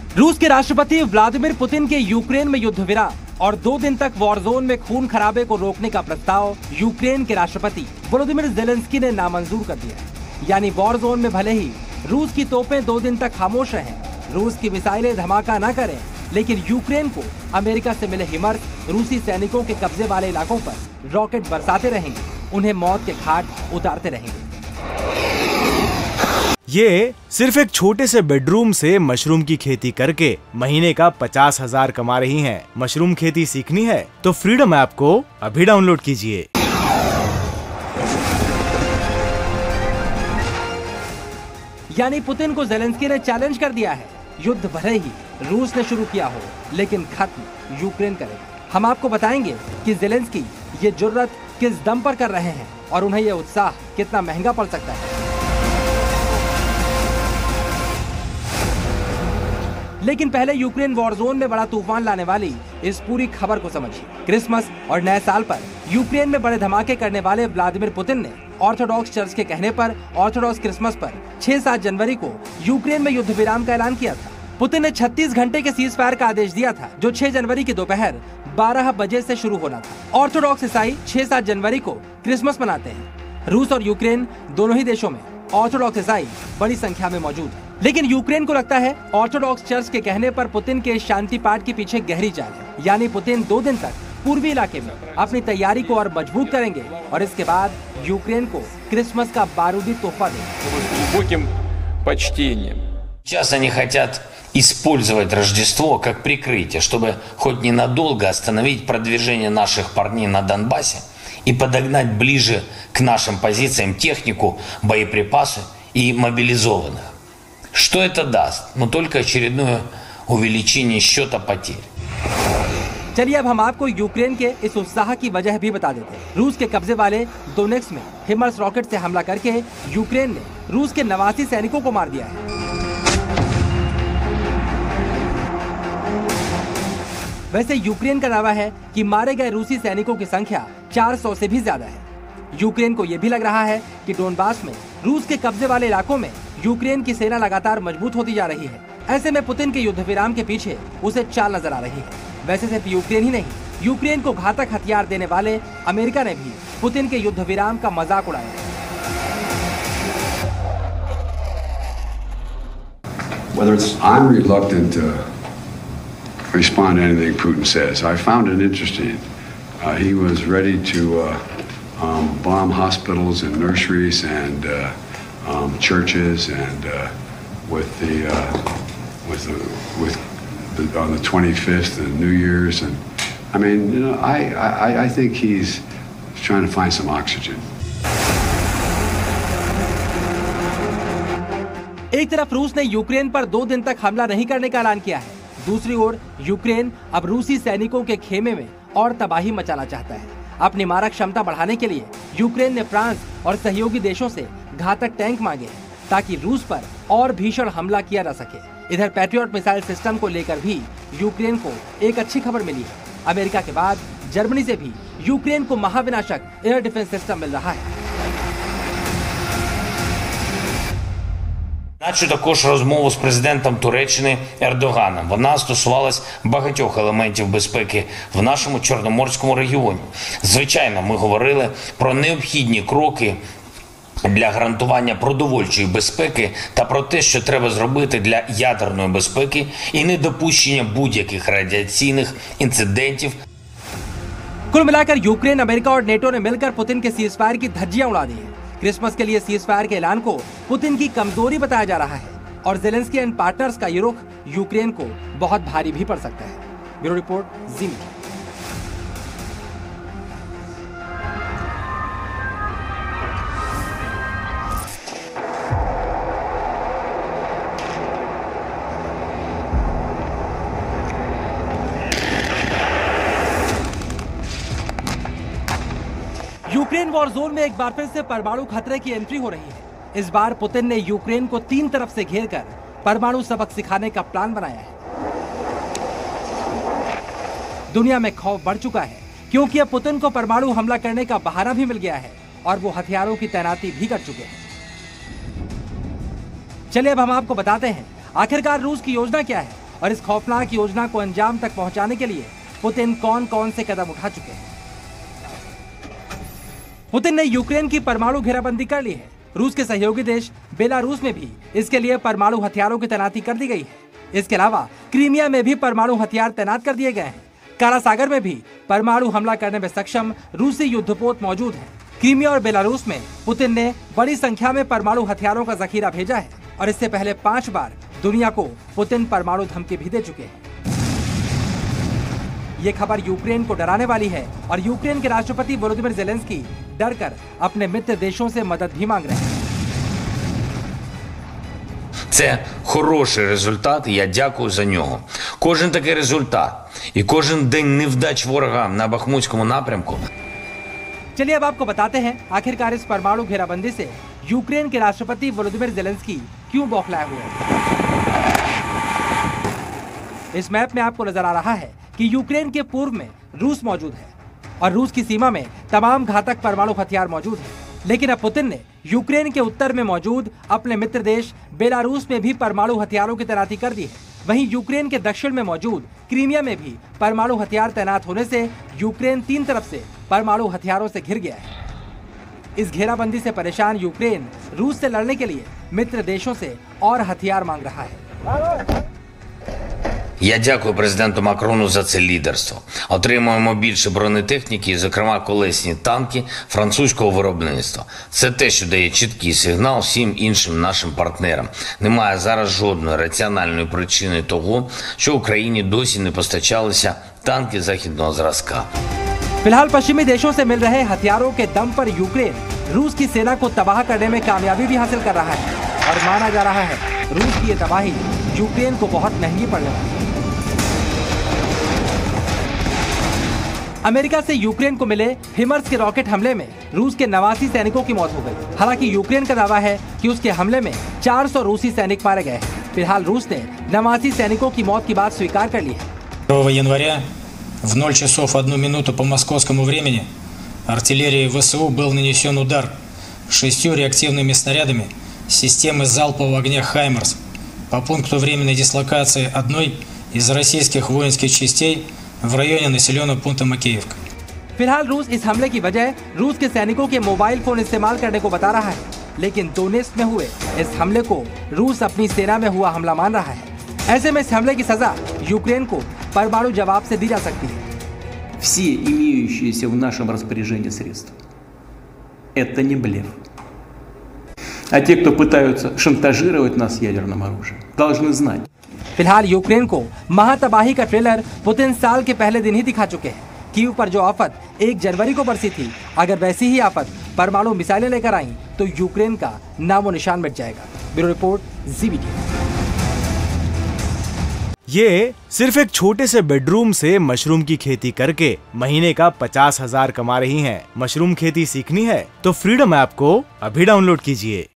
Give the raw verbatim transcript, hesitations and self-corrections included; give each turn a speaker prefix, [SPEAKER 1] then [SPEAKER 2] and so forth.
[SPEAKER 1] रूस के राष्ट्रपति व्लादिमीर पुतिन के यूक्रेन में युद्ध विराम और दो दिन तक वॉर जोन में खून खराबे को रोकने का प्रस्ताव यूक्रेन के राष्ट्रपति वोलोदिमीर ज़ेलेंस्की ने नामंजूर कर दिया। यानी वॉर जोन में भले ही रूस की तोपें दो दिन तक खामोश रहें, रूस की मिसाइलें धमाका न करें, लेकिन यूक्रेन को अमेरिका से मिले हिमर्स रूसी सैनिकों के कब्जे वाले इलाकों पर रॉकेट बरसाते रहेंगे, उन्हें मौत के घाट उतारते रहेंगे।
[SPEAKER 2] ये सिर्फ एक छोटे से बेडरूम से मशरूम की खेती करके महीने का पचास हजार कमा रही हैं। मशरूम खेती सीखनी है तो फ्रीडम ऐप को अभी डाउनलोड कीजिए।
[SPEAKER 1] यानी पुतिन को ज़ेलेंस्की ने चैलेंज कर दिया है, युद्ध भले ही रूस ने शुरू किया हो, लेकिन खत्म यूक्रेन करेगा। हम आपको बताएंगे कि ज़ेलेंस्की ये जुर्रत किस दम पर कर रहे हैं और उन्हें ये उत्साह कितना महंगा पड़ सकता है। लेकिन पहले यूक्रेन वॉर जोन में बड़ा तूफान लाने वाली इस पूरी खबर को समझिए। क्रिसमस और नए साल पर यूक्रेन में बड़े धमाके करने वाले व्लादिमीर पुतिन ने ऑर्थोडॉक्स चर्च के कहने पर ऑर्थोडॉक्स क्रिसमस पर छह सात जनवरी को यूक्रेन में युद्ध विराम का ऐलान किया था। पुतिन ने छत्तीस घंटे के सीज फायर का आदेश दिया था, जो छह जनवरी की दोपहर बारह बजे से शुरू होना था। ऑर्थोडॉक्स ईसाई छह सात जनवरी को क्रिसमस मनाते हैं। रूस और यूक्रेन दोनों ही देशों में ऑर्थोडॉक्स ईसाई बड़ी संख्या में मौजूद है, लेकिन यूक्रेन को लगता है ऑर्थोडॉक्स चर्च के कहने पर पुतिन के शांति पाठ के पीछे गहरी चाल है। यानी पुतिन दो दिन तक पूर्वी इलाके में अपनी तैयारी को और मजबूत करेंगे और इसके बाद यूक्रेन को क्रिसमस का बारूदी तोहफा देंगे।
[SPEAKER 3] Сейчас они хотят использовать Рождество как прикрытие, чтобы хоть ненадолго остановить продвижение наших парней на Донбассе и подогнать ближе к нашим позициям технику, боеприпасы и мобилизованных. Что это даст? Ну только очередное увеличение счета потерь.
[SPEAKER 1] चलिए अब हम आपको यूक्रेन के इस उत्साह की वजह भी बता देते हैं। रूस के कब्जे वाले दोनेत्स्क में हिमर्स रॉकेट से हमला करके यूक्रेन ने रूस के नवासी सैनिकों को मार दिया है। वैसे यूक्रेन का दावा है कि मारे गए रूसी सैनिकों की संख्या चार सौ से भी ज्यादा है। यूक्रेन को यह भी लग रहा है कि डोनबास में रूस के कब्जे वाले इलाकों में यूक्रेन की सेना लगातार मजबूत होती जा रही है। ऐसे में पुतिन के युद्ध विराम के पीछे उसे चाल नजर आ रही है। वैसे सिर्फ यूक्रेन ही नहीं, यूक्रेन को घातक हथियार देने वाले अमेरिका ने भी पुतिन के युद्ध विराम का मजाक उड़ाया।
[SPEAKER 4] Whether it's I'm reluctant to respond to anything Putin says. I found it interesting. Uh, he was ready to uh, um, bomb hospitals and nurseries and uh, um, churches, and uh, with the uh, with the, with the, on the twenty-fifth and New Year's, and I mean, you know, I, I I think he's trying to find some oxygen.
[SPEAKER 1] एक तरफ रूस ने Ukraine पर दो दिन तक हमला नहीं करने का ऐलान किया है, दूसरी ओर यूक्रेन अब रूसी सैनिकों के खेमे में और तबाही मचाना चाहता है। अपनी मारक क्षमता बढ़ाने के लिए यूक्रेन ने फ्रांस और सहयोगी देशों से घातक टैंक मांगे हैं, ताकि रूस पर और भीषण हमला किया जा सके। इधर पैट्रियट मिसाइल सिस्टम को लेकर भी यूक्रेन को एक अच्छी खबर मिली है। अमेरिका के बाद जर्मनी से भी यूक्रेन को महाविनाशक एयर डिफेंस सिस्टम मिल रहा है।
[SPEAKER 3] Начу також розмову з президентом Туреччини Ердоганом. Вона стосувалась багатьох елементів безпеки в нашому Чорноморському регіоні. Звичайно, ми говорили про необхідні кроки для гарантування продовольчої безпеки та про те, що треба зробити для ядерної безпеки і недопущення будь-яких радіаційних інцидентів.
[SPEAKER 1] कुल मिलाकर यूक्रेन, अमेरिका और नेटो ने मिलकर पुतिन के सीज फायर की धज्जियां उड़ा दी हैं। क्रिसमस के लिए सीज फायर के ऐलान को पुतिन की कमजोरी बताया जा रहा है और ज़ेलेंस्की एंड पार्टनर्स का ये रुख यूक्रेन को बहुत भारी भी पड़ सकता है। Bureau report, Zee media. Ukraine war zone में एक बार फिर से परमाणु खतरे की एंट्री हो रही है। इस बार पुतिन ने यूक्रेन को तीन तरफ से घेरकर परमाणु सबक सिखाने का प्लान बनाया है। दुनिया में खौफ बढ़ चुका है, क्योंकि अब पुतिन को परमाणु हमला करने का बहाना भी मिल गया है और वो हथियारों की तैनाती भी कर चुके हैं। चलिए अब हम आपको बताते हैं आखिरकार रूस की योजना क्या है और इस खौफनाक योजना को अंजाम तक पहुंचाने के लिए पुतिन कौन कौन से कदम उठा चुके हैं। पुतिन ने यूक्रेन की परमाणु घेराबंदी कर ली है। रूस के सहयोगी देश बेलारूस में भी इसके लिए परमाणु हथियारों की तैनाती कर दी गई है। इसके अलावा क्रीमिया में भी परमाणु हथियार तैनात कर दिए गए हैं। काला सागर में भी परमाणु हमला करने में सक्षम रूसी युद्धपोत मौजूद है। क्रीमिया और बेलारूस में पुतिन ने बड़ी संख्या में परमाणु हथियारों का जखीरा भेजा है और इससे पहले पांच बार दुनिया को पुतिन परमाणु धमकी भी दे चुके हैं। ये खबर यूक्रेन को डराने वाली है और यूक्रेन के राष्ट्रपति वोलोदिमीर ज़ेलेंस्की डरकर अपने मित्र देशों से मदद भी मांग रहे हैं।
[SPEAKER 3] Це хороший результат, і я дякую за нього. Кожен такий результат і кожен день невдач ворога на Бахмутському напрямку.
[SPEAKER 1] चलिए अब आपको बताते हैं आखिरकार इस परमाणु घेराबंदी से यूक्रेन के राष्ट्रपति वोलोदिमीर ज़ेलेंस्की क्यों बौखलाए हुए हैं। इस मैप में आपको नजर आ रहा है कि यूक्रेन के पूर्व में रूस मौजूद है और रूस की सीमा में तमाम घातक परमाणु हथियार मौजूद हैं। लेकिन अब पुतिन ने यूक्रेन के उत्तर में मौजूद अपने मित्र देश बेलारूस में भी परमाणु हथियारों की तैनाती कर दी है। वहीं यूक्रेन के दक्षिण में मौजूद क्रीमिया में भी परमाणु हथियार तैनात होने से यूक्रेन तीन तरफ से परमाणु हथियारों से घिर गया है। इस घेराबंदी से परेशान यूक्रेन रूस से लड़ने के लिए मित्र देशों से और हथियार मांग रहा है।
[SPEAKER 3] Я дякую президенту Макрону за це лідерство. Отримуємо більше бронетехніки, зокрема колесні танки французького виробництва. Це те, що дає чіткий сигнал всім іншим нашим партнерам. Немає зараз жодної раціональної причини того, що Україні досі не постачалися танки західного зразка.
[SPEAKER 1] फिलहाल पश्चिमी देशों से मिल रहे हथियारों के दम पर यूक्रेन रूस की सेना को तबाह करने में कामयाबी भी हासिल कर रहा है और माना जा रहा है रूस की ये तबाही यूक्रेन को बहुत महंगी पड़ने वाली है। अमेरिका से यूक्रेन को मिले हिमर्स के रॉकेट हमले में रूस के नवासी सैनिकों की मौत हो गई। हालांकि यूक्रेन का दावा है कि उसके हमले में चार सौ रूसी सैनिक मारे गए हैं। फिलहाल रूस ने नवासी सैनिकों की मौत की बात स्वीकार कर ली है।
[SPEAKER 5] первого января в ноль часов одну минуту по московскому времени артиллерии ВСУ был нанесен удар шестью реактивными снарядами системы залпового огня «Хаймерс» по пункту временной дислокации одной из российских воинских частей в районе населенного пункта Макеевка.
[SPEAKER 1] फिलहाल रूस इस हमले की वजह रूस के सैनिकों के मोबाइल फोन इस्तेमाल करने को बता रहा है, लेकिन दोनेत्स्क में हुए इस हमले को रूस अपनी सेना में हुआ हमला मान रहा है। ऐसे में इस हमले की सजा यूक्रेन को परमाणु जवाब से दी जा सकती है।
[SPEAKER 6] Все имеющиеся в нашем распоряжении средства – это не блеф. А те, кто пытаются шантажировать нас ядерным оружием, должны знать.
[SPEAKER 1] फिलहाल यूक्रेन को महातबाही का ट्रेलर पुतिन साल के पहले दिन ही दिखा चुके हैं। कीव पर जो आफत एक जनवरी को बरसी थी, अगर वैसी ही आफत परमाणु मिसाइलें लेकर आईं तो यूक्रेन का नामो निशान मिट जाएगा। ब्यूरो रिपोर्ट, ज़ीबीडी।
[SPEAKER 2] ये सिर्फ एक छोटे से बेडरूम से मशरूम की खेती करके महीने का पचास हजार कमा रही हैं। मशरूम खेती सीखनी है तो फ्रीडम ऐप को अभी डाउनलोड कीजिए।